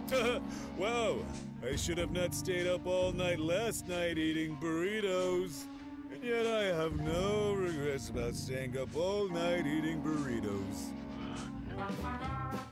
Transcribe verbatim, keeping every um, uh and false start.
Wow, I should have not stayed up all night last night eating burritos. And yet I have no regrets about staying up all night eating burritos.